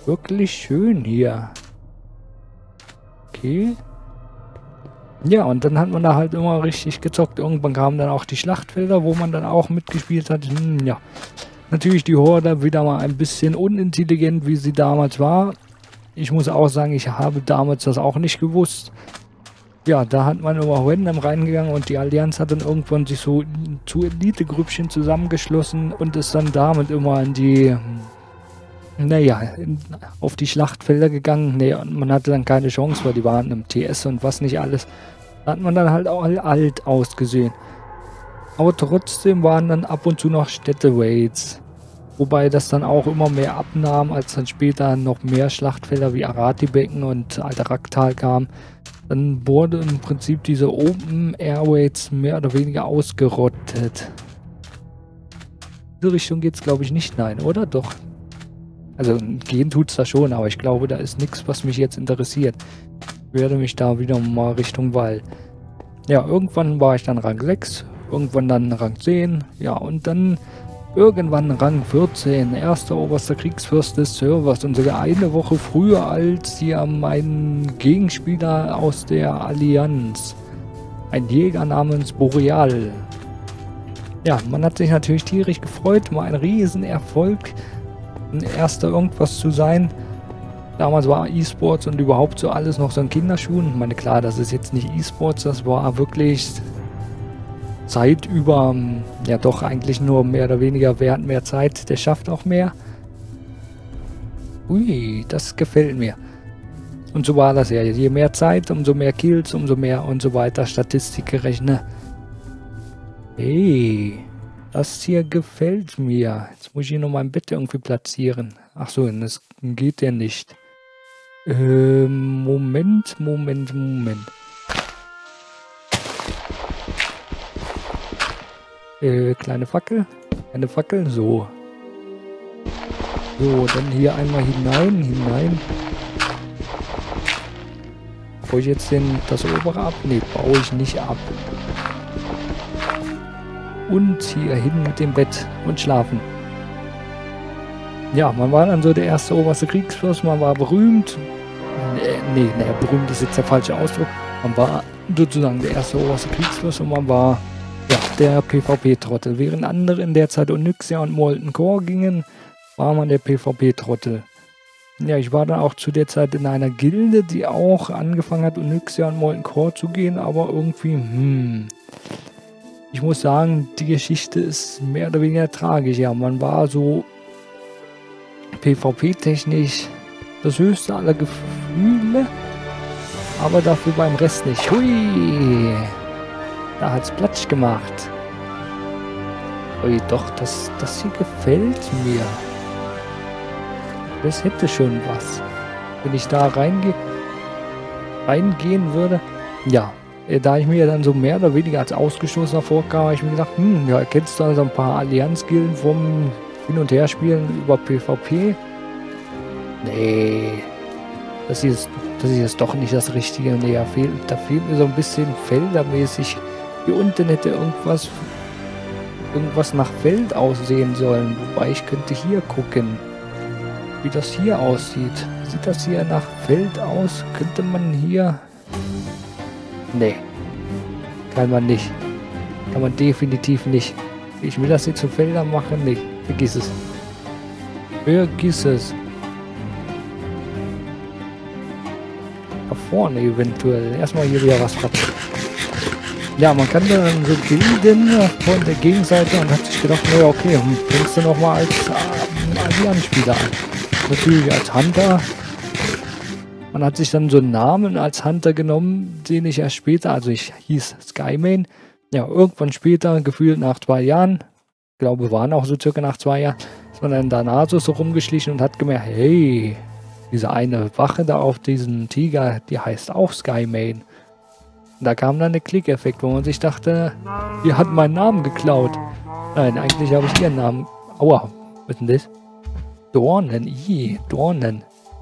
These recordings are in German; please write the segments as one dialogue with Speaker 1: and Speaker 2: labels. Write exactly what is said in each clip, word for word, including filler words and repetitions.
Speaker 1: wirklich schön hier. Okay. Ja, und dann hat man da halt immer richtig gezockt. Irgendwann kamen dann auch die Schlachtfelder, wo man dann auch mitgespielt hat. Hm, ja. Natürlich die Horde wieder mal ein bisschen unintelligent, wie sie damals war. Ich muss auch sagen, ich habe damals das auch nicht gewusst. Ja, da hat man immer random reingegangen und die Allianz hat dann irgendwann sich so zu Elite-Grüppchen zusammengeschlossen und ist dann damit immer in die, naja, in, auf die Schlachtfelder gegangen. Nee, und man hatte dann keine Chance, weil die waren im T S und was nicht alles. Da hat man dann halt auch alt ausgesehen. Aber trotzdem waren dann ab und zu noch Städte-Raids. Wobei das dann auch immer mehr abnahm, als dann später noch mehr Schlachtfelder wie Arati-Becken und Altaraktal kamen. Dann wurde im Prinzip diese Open Airways mehr oder weniger ausgerottet. In diese Richtung geht es, glaube ich, nicht. Nein, oder? Doch. Also gehen tut es da schon, aber ich glaube, da ist nichts, was mich jetzt interessiert. Ich werde mich da wieder mal Richtung Wald. Ja, irgendwann war ich dann Rang sechs, irgendwann dann Rang zehn, ja, und dann irgendwann Rang vierzehn, erster oberster Kriegsfürst des Servers und sogar eine Woche früher als hier mein Gegenspieler aus der Allianz. Ein Jäger namens Boreal. Ja, man hat sich natürlich tierisch gefreut, mal ein Riesenerfolg, ein erster irgendwas zu sein. Damals war E-Sports und überhaupt so alles noch so in Kinderschuhen. Ich meine, klar, das ist jetzt nicht E-Sports, das war wirklich Zeit über, ja doch eigentlich nur mehr oder weniger, wer hat mehr Zeit, der schafft auch mehr. Ui, das gefällt mir. Und so war das ja. Je mehr Zeit, umso mehr Kills, umso mehr und so weiter. Statistik gerechnet. Hey, das hier gefällt mir. Jetzt muss ich hier noch mein Bett irgendwie platzieren. Ach so, das geht ja nicht. Ähm, Moment, Moment, Moment. Äh, kleine Fackel. Eine Fackel, so. So, dann hier einmal hinein, hinein. Baue ich jetzt den, das obere ab? Ne, baue ich nicht ab. Und hier hin mit dem Bett und schlafen. Ja, man war dann so der erste oberste Kriegsfürst, man war berühmt. Nee, nee, nee, berühmt ist jetzt der falsche Ausdruck. Man war sozusagen der erste oberste Kriegsfürst und man war ja, der PvP-Trottel. Während andere in der Zeit Onyxia und Molten Core gingen, war man der PvP-Trottel. Ja, ich war dann auch zu der Zeit in einer Gilde, die auch angefangen hat, Onyxia und Molten Core zu gehen, aber irgendwie, hm... Ich muss sagen, die Geschichte ist mehr oder weniger tragisch. Ja, man war so PvP-technisch das höchste aller Gefühle, aber dafür beim Rest nicht. Hui! Da hat's Platsch gemacht. Ui, doch, das, das hier gefällt mir. Das hätte schon was. Wenn ich da reinge reingehen würde. Ja, da ich mir dann so mehr oder weniger als Ausgestoßener vorkam, habe ich mir gedacht, hm, ja, kennst du also ein paar Allianz-Gilden vom Hin- und Herspielen über PvP? Nee, das hier ist, das hier ist doch nicht das Richtige. Nee, da fehlt, da fehlt mir so ein bisschen feldermäßig. Hier unten hätte irgendwas, irgendwas nach Feld aussehen sollen. Wobei ich könnte hier gucken, wie das hier aussieht. Sieht das hier nach Feld aus? Könnte man hier... Nee, kann man nicht. Kann man definitiv nicht. Ich will das jetzt zu Feldern machen. Nee, vergiss es. Vergiss es. Da vorne eventuell. Erstmal hier wieder was platzen. Ja, man kann dann so Gilden von der Gegenseite und hat sich gedacht, naja, okay, fängst du nochmal als äh, Allianz-Spieler an. Natürlich als Hunter. Man hat sich dann so einen Namen als Hunter genommen, den ich erst später, also ich hieß Skymane, ja, irgendwann später, gefühlt nach zwei Jahren, ich glaube, waren auch so circa nach zwei Jahren, ist man dann danach so rumgeschlichen und hat gemerkt, hey, diese eine Wache da auf diesem Tiger, die heißt auch Skymane. Und da kam dann der Klickeffekt, wo man sich dachte, ihr hat meinen Namen geklaut. Nein, eigentlich habe ich ihren Namen, aua, was ist denn das? Dornen, i, Dornen.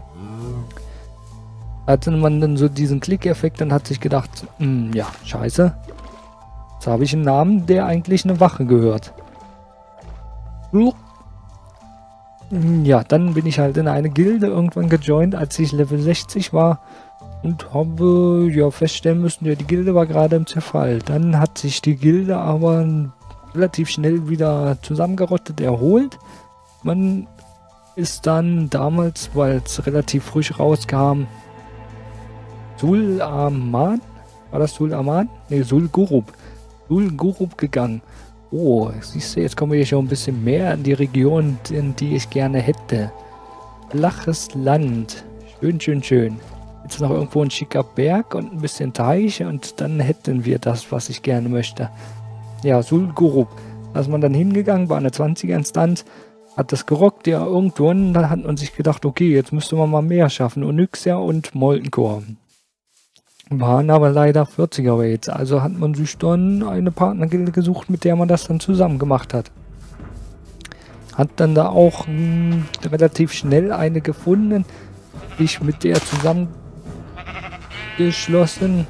Speaker 1: Hatte man dann so diesen Klickeffekt und hat sich gedacht, mh, ja, scheiße. Jetzt habe ich einen Namen, der eigentlich eine Wache gehört. Ja, dann bin ich halt in eine Gilde irgendwann gejoint, als ich Level sechzig war und habe ja feststellen müssen, ja, die Gilde war gerade im Zerfall. Dann hat sich die Gilde aber relativ schnell wieder zusammengerottet, erholt. Man ist dann damals, weil es relativ frisch rauskam, Sul Aman, war das Sul Aman? Ne, Sul Gurub. Sul Gurub gegangen. Oh, siehst du, jetzt kommen wir hier schon ein bisschen mehr in die Region, in die ich gerne hätte. Flaches Land. Schön, schön, schön. Jetzt noch irgendwo ein schicker Berg und ein bisschen Teich und dann hätten wir das, was ich gerne möchte. Ja, Sul Gurub. Da ist man dann hingegangen, war eine zwanziger-Instanz, hat das gerockt, ja, irgendwann, dann hat man sich gedacht, okay, jetzt müsste man mal mehr schaffen. Onyxia und Molten Core. Waren aber leider vierziger Rates, also hat man sich dann eine Partnergilde gesucht, mit der man das dann zusammen gemacht hat. Hat dann da auch mh, relativ schnell eine gefunden, sich mit der zusammengeschlossen.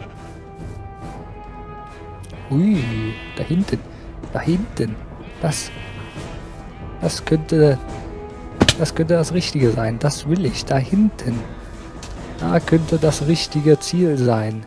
Speaker 1: Ui, da hinten, da hinten, das, das könnte, das könnte das Richtige sein, das will ich, da hinten. Da könnte das richtige Ziel sein.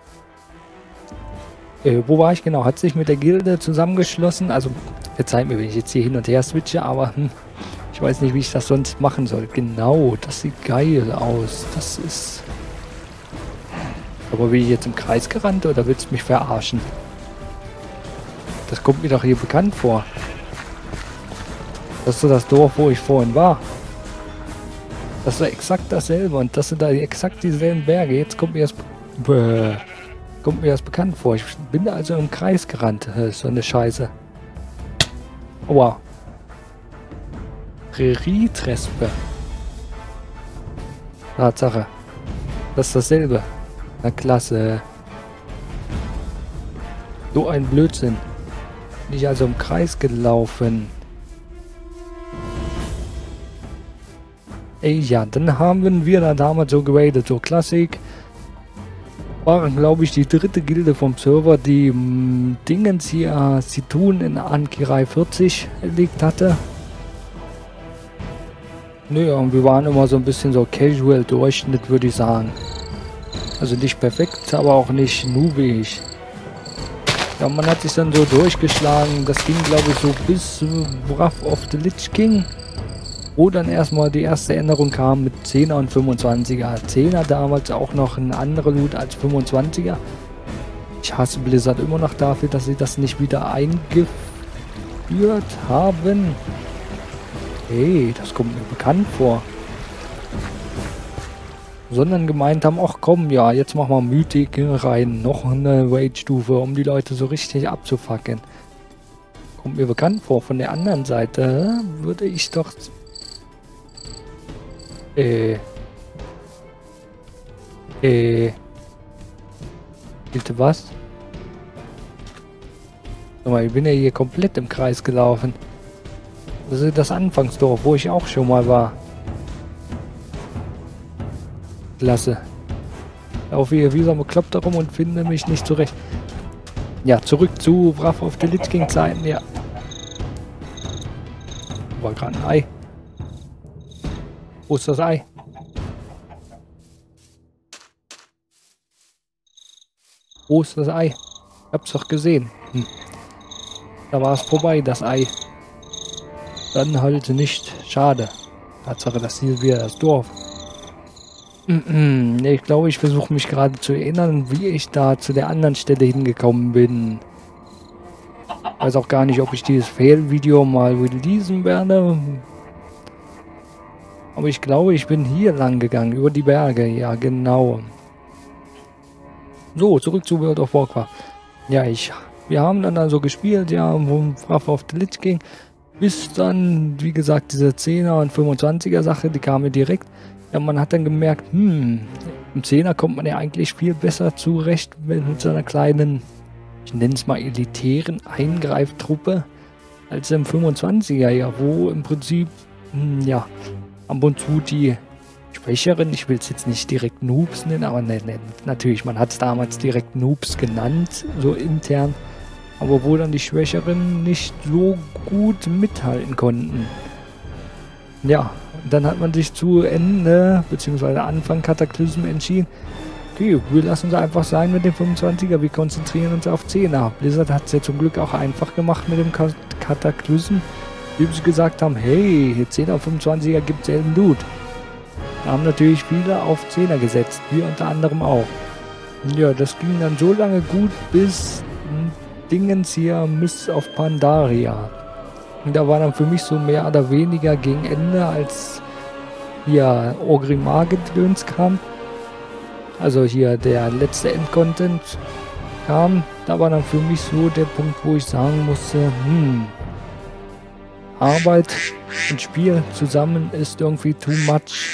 Speaker 1: Äh, wo war ich genau? Hat sich mit der Gilde zusammengeschlossen. Also, verzeiht mir, wenn ich jetzt hier hin und her switche, aber hm, ich weiß nicht, wie ich das sonst machen soll. Genau, das sieht geil aus. Das ist... Aber bin ich jetzt im Kreis gerannt oder willst du mich verarschen? Das kommt mir doch hier bekannt vor. Das ist so das Dorf, wo ich vorhin war. Das war exakt dasselbe und das sind da exakt dieselben Berge. Jetzt kommt mir das, bäh, kommt mir das bekannt vor. Ich bin da also im Kreis gerannt. Das ist so eine Scheiße. Aua. Prärietrespe. Tatsache. Das ist dasselbe. Na klasse. So ein Blödsinn. Bin ich also im Kreis gelaufen. Ey, ja, dann haben wir da damals so geradet, so Klassik. Waren, glaube ich, die dritte Gilde vom Server, die m, Dingens hier, äh, Situn in Ankirai vierzig erlegt hatte. Naja, und wir waren immer so ein bisschen so casual Durchschnitt, würde ich sagen. Also nicht perfekt, aber auch nicht noobig. Ja, man hat sich dann so durchgeschlagen. Das ging, glaube ich, so bis äh, Wrath of the Lich King. Wo dann erstmal die erste Änderung kam mit zehner und fünfundzwanziger. zehner damals auch noch ein anderer Loot als fünfundzwanziger. Ich hasse Blizzard immer noch dafür, dass sie das nicht wieder eingeführt haben. Hey, das kommt mir bekannt vor. Sondern gemeint haben, ach komm, ja, jetzt machen wir Mythic rein. Noch eine Rage-Stufe, um die Leute so richtig abzufacken. Kommt mir bekannt vor. Von der anderen Seite würde ich doch... Äh. Äh. Bitte was? Sag mal, ich bin ja hier komplett im Kreis gelaufen. Das ist das Anfangsdorf, wo ich auch schon mal war. Klasse. Laufe hier wie so ein Bekloppter rum und finde mich nicht zurecht. Ja, zurück zu Wrath of the Lich King Zeiten, ja. War gerade ein Ei. Wo ist das Ei? Wo ist das Ei? Ich hab's doch gesehen. Hm. Da war es vorbei, das Ei. Dann halt nicht. Schade. Tatsache, das hier wieder das Dorf. Ich glaube, ich versuche mich gerade zu erinnern, wie ich da zu der anderen Stelle hingekommen bin. Ich weiß auch gar nicht, ob ich dieses Fail-Video mal releasen werde. Aber ich glaube, ich bin hier lang gegangen, über die Berge. Ja, genau. So, zurück zu World of Warcraft. Ja, ich, wir haben dann also gespielt, ja, wo Wrath of the Lich King. Bis dann, wie gesagt, diese zehner und fünfundzwanziger Sache, die kam mir direkt. Ja, man hat dann gemerkt, hm, im zehner kommt man ja eigentlich viel besser zurecht mit so einer kleinen, ich nenne es mal elitären Eingreiftruppe, als im fünfundzwanziger, ja, wo im Prinzip, hm, ja, ab und zu die Schwächeren, ich will es jetzt nicht direkt Noobs nennen, aber ne, ne, natürlich, man hat es damals direkt Noobs genannt, so intern, aber wo dann die Schwächeren nicht so gut mithalten konnten. Ja, dann hat man sich zu Ende, beziehungsweise Anfang Kataklysm entschieden, okay, wir lassen es einfach sein mit dem fünfundzwanziger, wir konzentrieren uns auf zehner. Blizzard hat es ja zum Glück auch einfach gemacht mit dem Kataklysm, wie sie gesagt haben, hey, zehner fünfundzwanziger gibt selben Loot. Da haben natürlich viele auf zehner gesetzt, wir unter anderem auch. Ja, das ging dann so lange gut, bis Dingens hier Mists of Pandaria. Und da war dann für mich so mehr oder weniger gegen Ende, als hier Orgrimmar-Gedöns kam. Also hier der letzte Endcontent kam. Da war dann für mich so der Punkt, wo ich sagen musste, hm, Arbeit und Spiel zusammen ist irgendwie too much.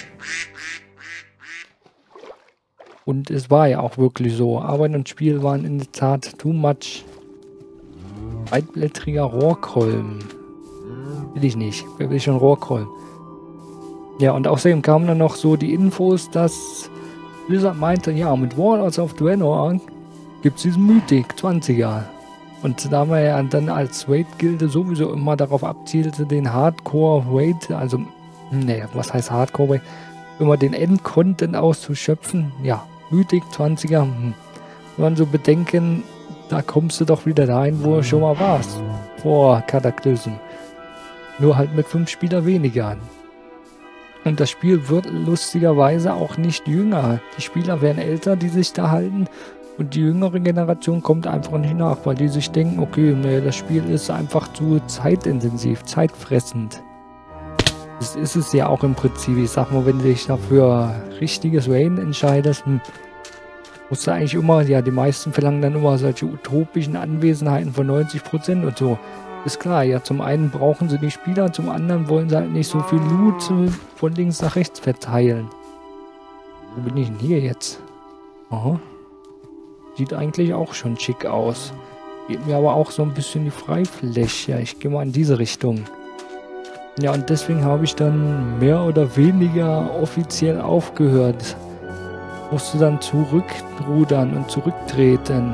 Speaker 1: Und es war ja auch wirklich so. Arbeit und Spiel waren in der Tat too much. Weitblättriger Rohrkolben. Will ich nicht. Wer will schon Rohrkolben? Ja, und außerdem kamen dann noch so die Infos, dass Blizzard meinte, ja, mit Warlords of Draenor gibt es diesen Mythic zwanziger. Und da wir ja dann als Raid-Gilde sowieso immer darauf abzielte, den Hardcore-Raid, also, ne, was heißt Hardcore-Raid? Immer den End-Content auszuschöpfen, ja, Mythic zwanziger, hm. Wenn man so bedenken, da kommst du doch wieder dahin, wo du schon mal warst, vor Kataklysm. Nur halt mit fünf Spieler weniger. Und das Spiel wird lustigerweise auch nicht jünger. Die Spieler werden älter, die sich da halten. Und die jüngere Generation kommt einfach nicht nach, weil die sich denken, okay, nee, das Spiel ist einfach zu zeitintensiv, zeitfressend. Das ist es ja auch im Prinzip. Ich sag mal, wenn du dich dafür richtiges Rain entscheidest, hm, musst du eigentlich immer, ja, die meisten verlangen dann immer solche utopischen Anwesenheiten von neunzig Prozent und so. Ist klar, ja, zum einen brauchen sie die Spieler, zum anderen wollen sie halt nicht so viel Loot von links nach rechts verteilen. Wo bin ich denn hier jetzt? Aha. Sieht eigentlich auch schon schick aus. Geht mir aber auch so ein bisschen die Freifläche. Ich gehe mal in diese Richtung. Ja, und deswegen habe ich dann mehr oder weniger offiziell aufgehört. Musste dann zurückrudern und zurücktreten.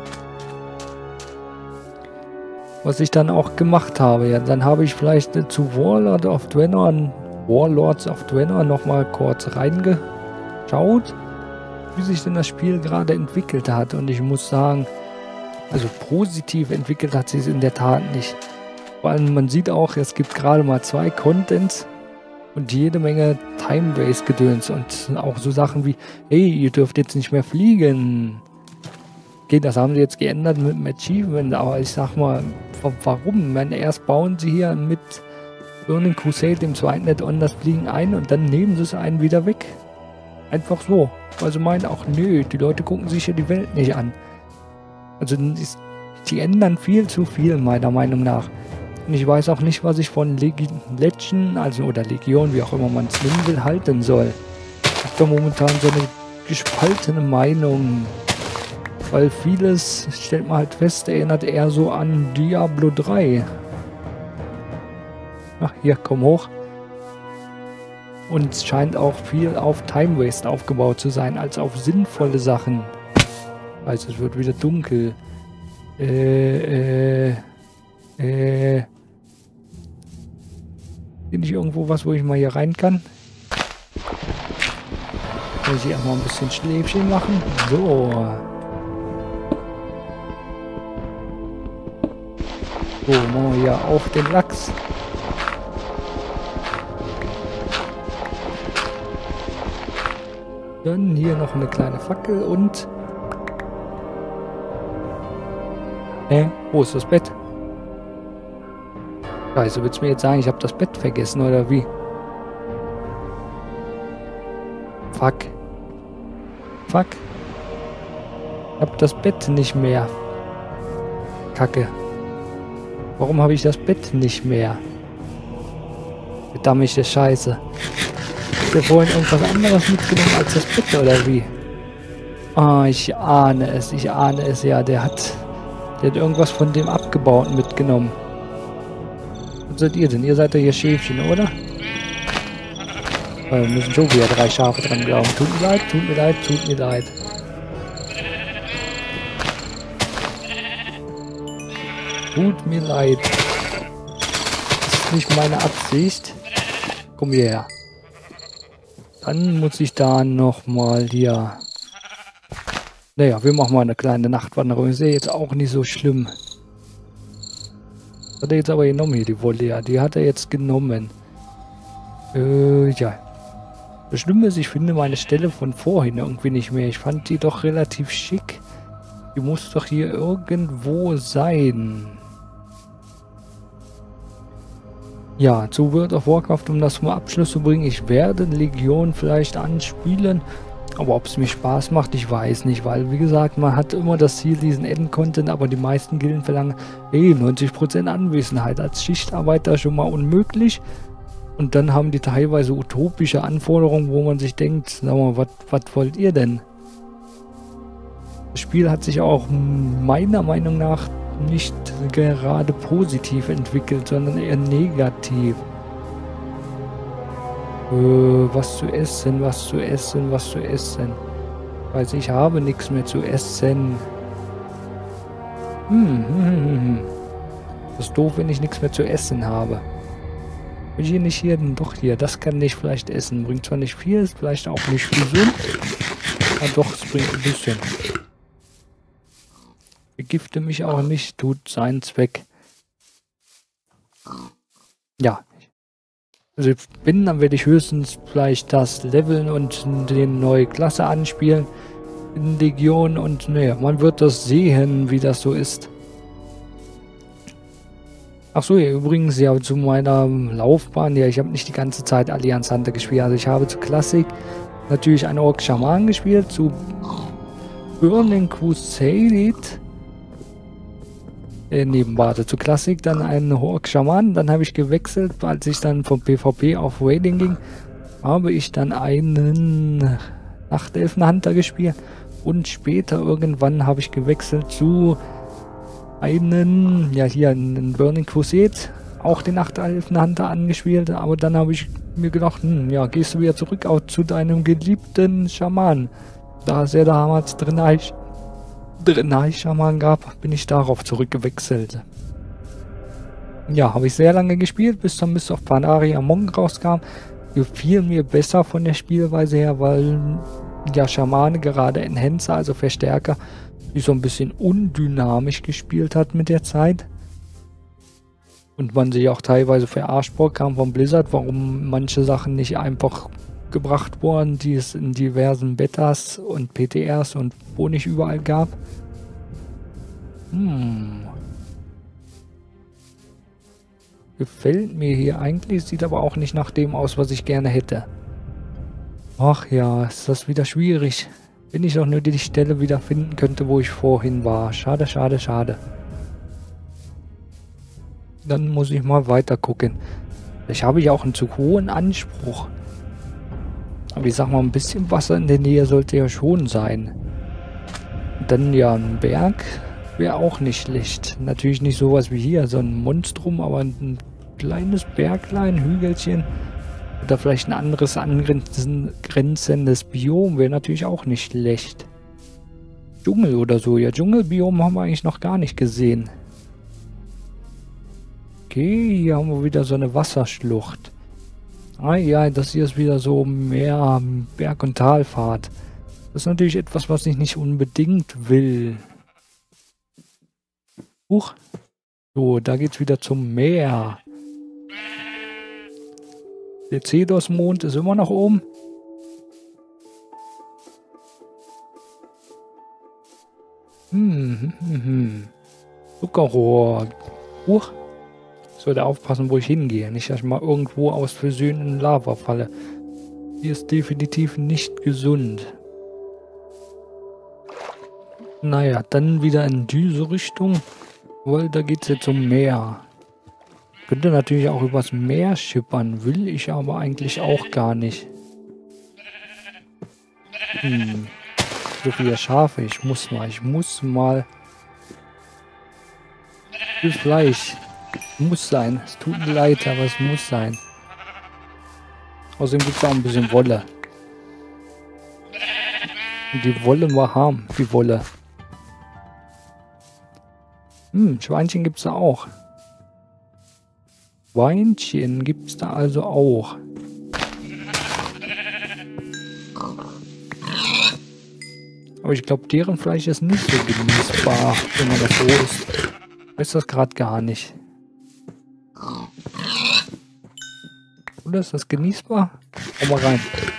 Speaker 1: Was ich dann auch gemacht habe. Ja, dann habe ich vielleicht zu Warlord of Draenor, Warlords of Draenor nochmal kurz reingeschaut, wie sich denn das Spiel gerade entwickelt hat. Und ich muss sagen, also positiv entwickelt hat sich es in der Tat nicht. Vor allem, man sieht auch, es gibt gerade mal zwei Contents und jede Menge Time-Waste-Gedöns und auch so Sachen wie, hey, ihr dürft jetzt nicht mehr fliegen. Okay, das haben sie jetzt geändert mit dem Achievement, aber ich sag mal, warum? Man, erst bauen sie hier mit Burning Crusade im zweiten Add-on das Fliegen ein und dann nehmen sie es einen wieder weg. Einfach so. Weil sie meinen auch, nö, die Leute gucken sich ja die Welt nicht an. Also die ändern viel zu viel, meiner Meinung nach. Und ich weiß auch nicht, was ich von Legi Legend, also oder Legion, wie auch immer man es nennen will, halten soll. Ich habe da momentan so eine gespaltene Meinung. Weil vieles, stellt man halt fest, erinnert eher so an Diablo drei. Ach, hier, komm hoch. Und es scheint auch viel auf Time Waste aufgebaut zu sein, als auf sinnvolle Sachen. Also es wird wieder dunkel. Äh, äh, äh. Bin ich irgendwo was, wo ich mal hier rein kann? Kann ich hier auch mal ein bisschen Schläfchen machen? So. So, machen wir hier auf den Lachs. Dann hier noch eine kleine Fackel und... Hä? Wo ist das Bett? Scheiße, willst du mir jetzt sagen, ich habe das Bett vergessen, oder wie? Fuck. Fuck. Ich hab das Bett nicht mehr. Kacke. Warum habe ich das Bett nicht mehr? Verdammte Scheiße. Hast du vorhin irgendwas anderes mitgenommen als das Bett, oder wie? Ah, ich ahne es, ich ahne es, ja, der hat, der hat irgendwas von dem Abgebauten mitgenommen. Was seid ihr denn? Ihr seid ja hier Schäfchen, oder? Wir müssen schon wieder drei Schafe dran glauben. Tut mir leid, tut mir leid, tut mir leid. Tut mir leid. Das ist nicht meine Absicht. komm hierher. Dann muss ich da nochmal hier... Naja, wir machen mal eine kleine Nachtwanderung. Ist ja jetzt auch nicht so schlimm. Hat er jetzt aber genommen hier, die Wolle. Ja, die hat er jetzt genommen. Äh, ja. Das Schlimme ist, ich finde meine Stelle von vorhin irgendwie nicht mehr. Ich fand die doch relativ schick. Die muss doch hier irgendwo sein. Ja, zu World of Warcraft, um das zum Abschluss zu bringen. Ich werde Legion vielleicht anspielen. Aber ob es mir Spaß macht, ich weiß nicht. Weil, wie gesagt, man hat immer das Ziel, diesen End-Content. Aber die meisten Gilden verlangen, hey, neunzig Prozent Anwesenheit. Als Schichtarbeiter schon mal unmöglich. Und dann haben die teilweise utopische Anforderungen, wo man sich denkt, sag mal, was wollt ihr denn? Das Spiel hat sich auch meiner Meinung nach nicht gerade positiv entwickelt, sondern eher negativ. Äh, was zu essen, was zu essen, was zu essen. Weiß ich habe nichts mehr zu essen. Hm, hm, hm, hm. Das ist doof, wenn ich nichts mehr zu essen habe. Will ich hier nicht hier, doch hier, das kann ich vielleicht essen. Bringt zwar nicht viel, ist vielleicht auch nicht gesund. Aber doch, es bringt ein bisschen. Vergifte mich auch nicht, tut seinen Zweck. Ja. Also wenn, dann werde ich höchstens vielleicht das Leveln und die neue Klasse anspielen in Legion und naja, man wird das sehen, wie das so ist. Ach so, ja, übrigens ja zu meiner Laufbahn, ja, ich habe nicht die ganze Zeit Allianz Hunter gespielt, also ich habe zu Klassik natürlich einen Orc Shaman gespielt, zu Burning Crusade Äh, neben warte zu Klassik, dann einen Orc Shaman, dann habe ich gewechselt, als ich dann vom PvP auf Raiding ging, habe ich dann einen Nachtelfen-Hunter gespielt und später irgendwann habe ich gewechselt zu einen, ja hier, einen Burning Crusade, auch den Nachtelfen-Hunter angespielt, aber dann habe ich mir gedacht, hm, ja, gehst du wieder zurück auch zu deinem geliebten Schaman, da es ja damals drin ich Draenei-Schaman gab, bin ich darauf zurückgewechselt. Ja, habe ich sehr lange gespielt, bis dann Mist of Pandaria Among rauskam. Gefiel mir besser von der Spielweise her, weil ja Schamane, gerade Enhancer, also Verstärker, die so ein bisschen undynamisch gespielt hat mit der Zeit. Und man sich auch teilweise verarscht vorkam von Blizzard, warum manche Sachen nicht einfach gebracht wurden, die es in diversen Betas und P T Rs und wo nicht überall gab. Hm. Gefällt mir hier eigentlich, sieht aber auch nicht nach dem aus, was ich gerne hätte. Ach ja, ist das wieder schwierig. Wenn ich doch nur die Stelle wieder finden könnte, wo ich vorhin war. Schade, schade, schade. Dann muss ich mal weiter gucken. Ich habe ja auch einen zu hohen Anspruch. Aber ich sag mal, ein bisschen Wasser in der Nähe sollte ja schon sein. Dann ja ein Berg wäre auch nicht schlecht. Natürlich nicht sowas wie hier, so ein Monstrum, aber ein kleines Berglein, Hügelchen. Oder vielleicht ein anderes angrenzendes Biom wäre natürlich auch nicht schlecht. Dschungel oder so. Ja, Dschungelbiom haben wir eigentlich noch gar nicht gesehen. Okay, hier haben wir wieder so eine Wasserschlucht. Ah ja, das hier ist wieder so mehr Berg- und Talfahrt. Das ist natürlich etwas, was ich nicht unbedingt will. Huch. So, da geht's wieder zum Meer. Der Cedos-Mond ist immer noch oben. Hm, hm, hm. Zuckerrohr. Huch. Ich sollte aufpassen, wo ich hingehe. Nicht, dass ich mal irgendwo aus Versehen in Lava falle. Hier ist definitiv nicht gesund. Naja, dann wieder in diese Richtung. Weil da geht es jetzt zum Meer. Könnte natürlich auch übers Meer schippern. Will ich aber eigentlich auch gar nicht. Hm. So viele Schafe. Ich muss mal. Ich muss mal. Viel Fleisch. Muss sein. Es tut mir leid, aber es muss sein. Außerdem gibt es auch ein bisschen Wolle. Und die Wolle wir haben. Die Wolle. Hm, Schweinchen gibt es da auch. Schweinchen gibt es da also auch. Aber ich glaube, deren Fleisch ist nicht so genießbar, wenn man das so isst. Ich weiß das gerade gar nicht. Oder ist das genießbar? Komm mal rein.